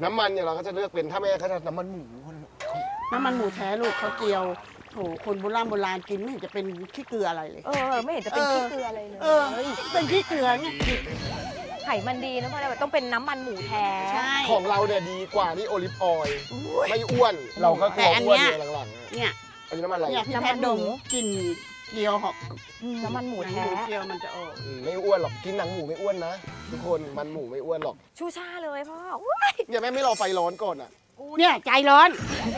น้ำมันเนี่ยเราก็จะเลือกเป็นถ้าแม่ก็จะน้ำมันหมูแท้ลูกเขาเจียวโถคนโบราณกินไม่เห็นจะเป็นขี้เกลืออะไรเลยไม่เห็นจะเป็นขี้เกลืออะไรเลยเป็นขี้เกลือไงไขมันดีนะเพราะอะไรต้องเป็นน้ำมันหมูแท้ของเราเนี่ยดีกว่าที่โอลิฟออยล์ไม่อ้วนเราก็กลัวอ้วนเลยหลังๆเนี่ยอันนี้น้ำมันอะไรเนี่ยพี่แพทย์ดมกลิ่นเกี๊ยวหอมน้ำมันหมูแท้เกี๊ยวมันจะออกไม่อ้วนหรอกกินหนังหมูไม่อ้วนนะทุกคนมันหมูไม่อ้วนหรอกชูชาเลยพ่อเนี่ยแม่ไม่รอไฟร้อนก่อนอ่ะเนี่ยใจร้อน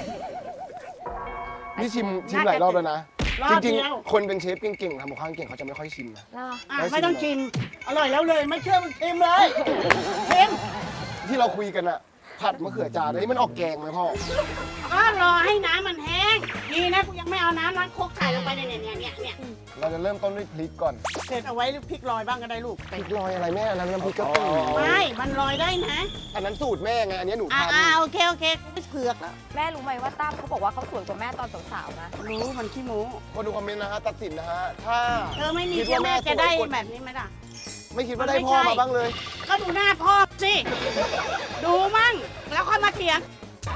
นี่ชิมหลายรอบแล้วนะจริงๆคนเป็นเชฟเก่งๆทำกับข้าวเก่งเขาจะไม่ค่อยชิมนะไม่ต้องชิมอร่อยแล้วเลยไม่เชื่อมึงชิมเลยชิมที่เราคุยกันอะผัดมะเขือจานนี่มันออกแกงไหมพ่อก็รอให้น้ำมันแห้งดีนะกูยังไม่เอาน้ำนั้นคลุกใส่ลงไปเนี่ยเราจะเริ่มต้นด้วยพริกก่อนเสร็จเอาไว้พริกลอยบ้างก็ได้ลูกพริกลอยอะไรแม่อันนั้นน้ำพริกกะปิไม่มันลอยได้นะอันนั้นสูตรแม่ไงอันนี้หนูทำโอเคไม่เผือกแล้วแม่รู้ไหมว่าตั้มเขาบอกว่าเขาสวยกว่าแม่ตอนสาวๆนะรู้มันขี้โม้คนดูคอมเมนต์นะฮะตัดสินนะฮะถ้าไม่มีแม่จะได้แบบนี้ไหมล่ะไม่คิดว่าได้พ่อมาบ้างเลยก็ดูหน้าพ่อสิดูมั่งแล้วค่อยมาเถียง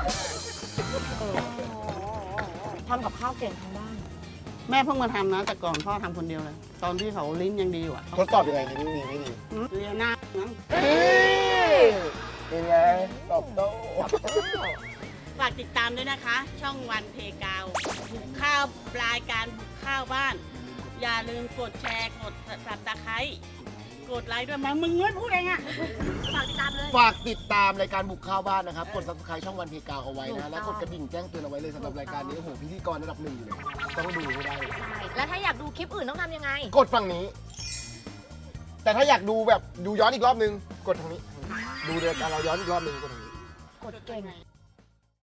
ทำกับข้าวเก่งทั้งบ้านแม่เพิ่งมาทำนะแต่ก่อนพ่อทำคนเดียวเลยตอนที่เขาลิ้นยังดีอยู่อ่ะทดสอบยังไงดีไม่ดีเรียนหน้าเป็นไงตอบโต้ฝากติดตามด้วยนะคะช่องวันเพกาวบุกข้าวรายการบุกข้าวบ้านอย่าลืมกดแชร์กดสับตะไคร้กดไลค์ด้วยมึงไม่พูดเองอะฝากติดตามเลยฝากติดตามรายการบุกข้าวบ้านนะครับกด Subscribe ช่องวันเพกาวเอาไว้นะและกดกระดิ่งแจ้งเตือนเอาไว้เลยสำหรับรายการนี้โอ้โหพิธีกรระดับหนึ่งอยู่เลยต้องดูให้ได้แล้วถ้าอยากดูคลิปอื่นต้องทำยังไงกดฝั่งนี้แต่ถ้าอยากดูแบบดูย้อนอีกรอบนึงกดทางนี้ดูเดือนเราย้อนอีกรอบนึงกดทางนี้กดเก่ง